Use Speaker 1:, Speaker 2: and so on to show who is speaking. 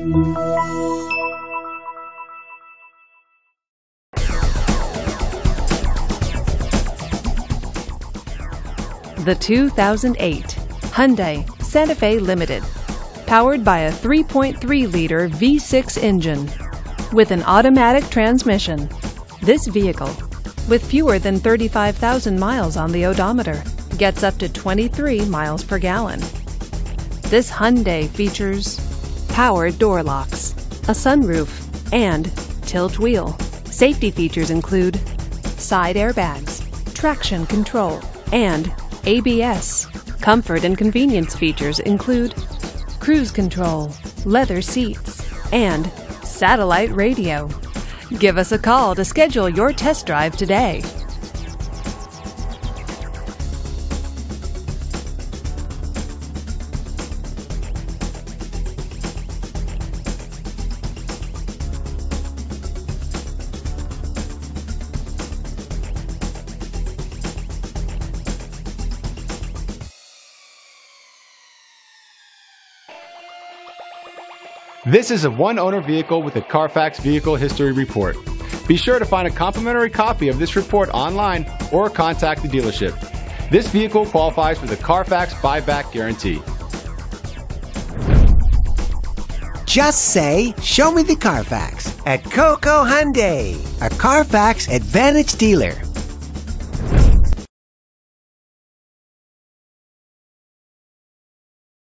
Speaker 1: The 2008 Hyundai Santa Fe Limited, powered by a 3.3-liter V6 engine with an automatic transmission. This vehicle, with fewer than 35,000 miles on the odometer, gets up to 23 miles per gallon. This Hyundai features power door locks, a sunroof, and tilt wheel. Safety features include side airbags, traction control, and ABS. Comfort and convenience features include cruise control, leather seats, and satellite radio. Give us a call to schedule your test drive today.
Speaker 2: This is a one-owner vehicle with a Carfax Vehicle History Report. Be sure to find a complimentary copy of this report online or contact the dealership. This vehicle qualifies for the Carfax Buyback Guarantee.
Speaker 3: Just say, "Show me the Carfax" at Coco Hyundai, a Carfax Advantage dealer.